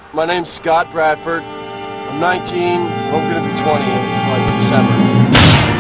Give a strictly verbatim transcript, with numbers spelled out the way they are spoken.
My name's Scott Bradford. I'm nineteen. I'm going to be twenty in like December.